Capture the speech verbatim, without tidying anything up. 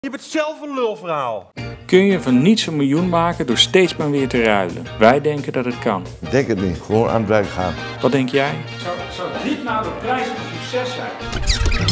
Je bent zelf een lulverhaal. Kun je van niets een miljoen maken door steeds maar weer te ruilen? Wij denken dat het kan. Ik denk het niet. Gewoon aan het werk gaan. Wat denk jij? Zou, zou dit nou de prijs van succes zijn?